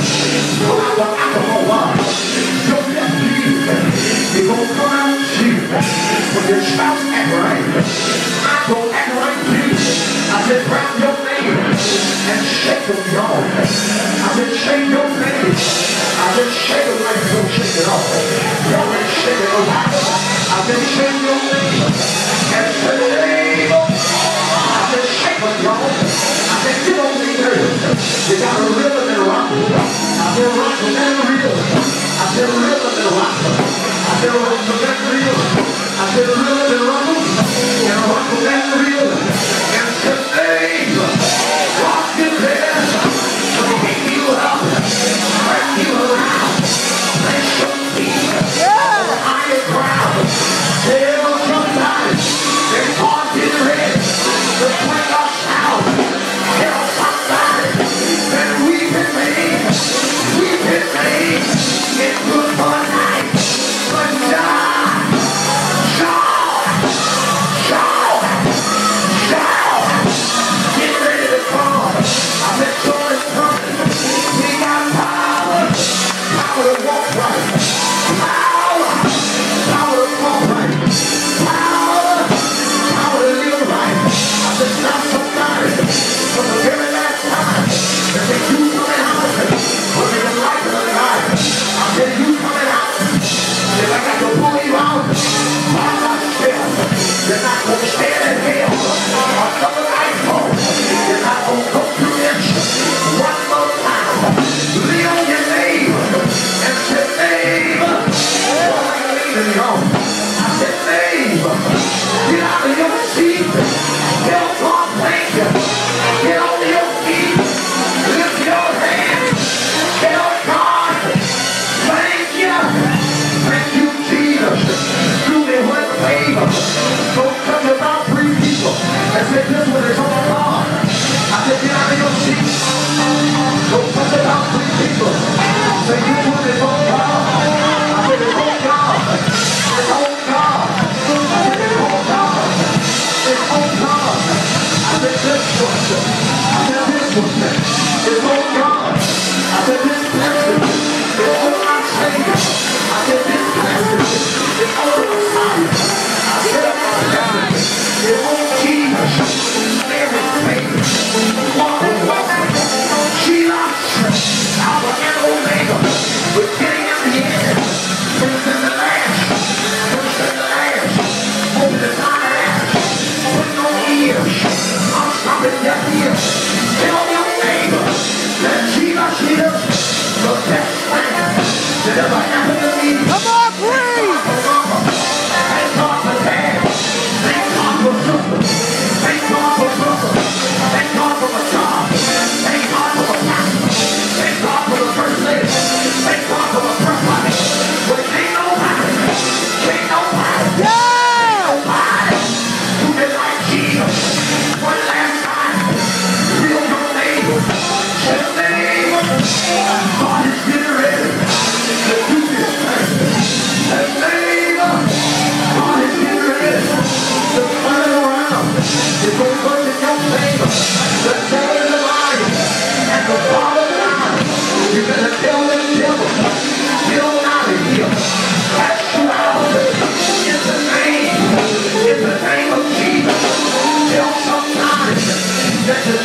Come out the alcohol bar. Don't let Jesus. You're going to come out Jesus. When your spouse act right, I'm going to act right too. I said, grab your neighbor and shake them, y'all. I said, shake your neighbor. I said, shake them like you don't shake it off. Y'all ain't shaking no house. I said, shake your neighbor and say, neighbor. I said, shake them, y'all. I said, get on these nerves. You got a rhythm and rock. I said, rock them and rhythm. I said, rhythm and rock. I said, rock them and rhythm. I said, rhythm and rock them. And rock them and rhythm. And say, neighbor, rock your head. Pick you up. Wrap you around. Place your feet on the higher ground. Tell somebody their heart is ready to bring us out. Tell somebody that we can make it good for a night. But Shawn, get ready to come. I bet Shawn is coming. We got power to walk right. Power to walk right. Power to live right. I said, stop somebody from the very last time that they do coming out when they didn't like it alive. I said, you coming out. If I got to pull you out, by myself, you're not going to stand in hell or cover light home. You're not going to go through this one more time. Lean on your neighbor and say, neighbor, why are you leaving me home? I said, neighbor, get out of your seat. Tell God thank you. Get on your feet. Lift your hands. Tell God thank you. Thank you, Jesus. Do me one favor. Go touch about 3 people and say, this one is on God. I said, get out of your seat. Go touch about 3 people. Say, this one is on God. I said, it's on God. It's on God. I said, it's on God. It's on God. I said, this one. I said, this one. It's on God. I said, this blessing is on my Savior. I said, this blessing is on the Messiah. I said, this blessing is on Jesus. Mary's faith. Walking. Sheila. Alpha and Omega. We're getting in the end. First and the last. First and the last. Open the time. Put no ears. I'm stopping deaf ears. Tell your neighbor that Jesus is the best friend that ever happened to me. Come on, please. Thank God for dad. Thank God for sister. Thank God for brother. Thank God for my job. Thank God for my pastor. Thank God for the first lady. Thank God for the first wife. But ain't nobody who did like Jesus. One last time, feel your neighbor. Tell neighbor, God is getting ready to do this thing. Tell neighbor, God is getting ready to turn it around. It's going to work in your favor. The devil is a liar and the father is a liar. You better tell the devil, get on out of here. Cast you out in the name of Jesus. Tell somebody that the